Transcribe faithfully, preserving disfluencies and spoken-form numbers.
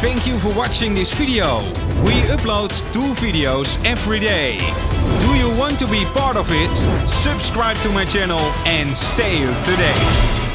Thank you for watching this video. We upload two videos every day. Do you want to be part of it? Subscribe to my channel and stay up to date.